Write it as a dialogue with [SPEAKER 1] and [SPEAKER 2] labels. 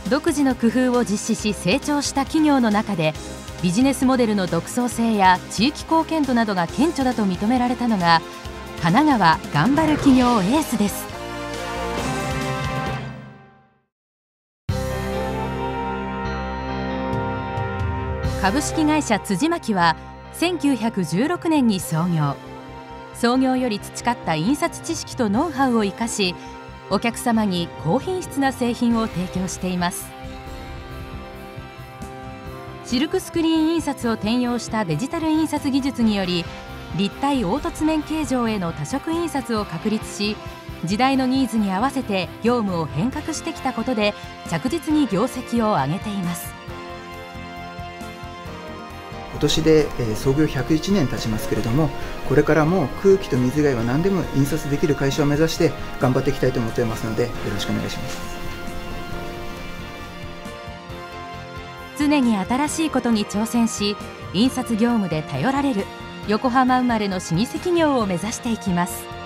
[SPEAKER 1] 独自の工夫を実施し成長した企業の中で、ビジネスモデルの独創性や地域貢献度などが顕著だと認められたのが神奈川頑張る企業エースです。株式会社辻巻は1916年に創業より培った印刷知識とノウハウを生かし、お客様に高品質な製品を提供しています。シルクスクリーン印刷を転用したデジタル印刷技術により、立体凹凸面形状への多色印刷を確立し、時代のニーズに合わせて業務を変革してきたことで着実に業績を上げています。
[SPEAKER 2] 今年で創業101年経ちますけれども、これからも空気と水以外は何でも印刷できる会社を目指して頑張っていきたいと思っていますので、よろしくお願いします。
[SPEAKER 1] 常に新しいことに挑戦し、印刷業務で頼られる横浜生まれの老舗企業を目指していきます。